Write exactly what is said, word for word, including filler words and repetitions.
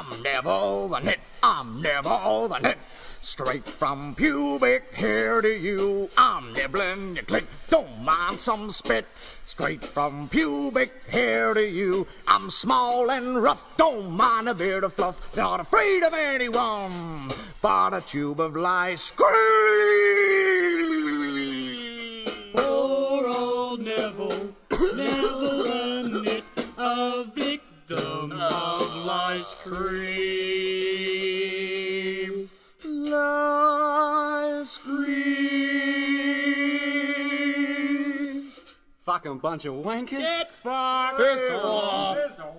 I'm Neville the Nit, I'm Neville the Nit. Straight from pubic hair to you, I'm nibbling your clit, don't mind some spit. Straight from pubic hair to you, I'm small and rough, don't mind a bit of fluff. Not afraid of anyone, but a tube of lice. Scream! Poor old Neville, Neville the Nit, a victim of lice cream. Lice cream. Fucking bunch of wankers. Get fucked. Piss off. Piss off.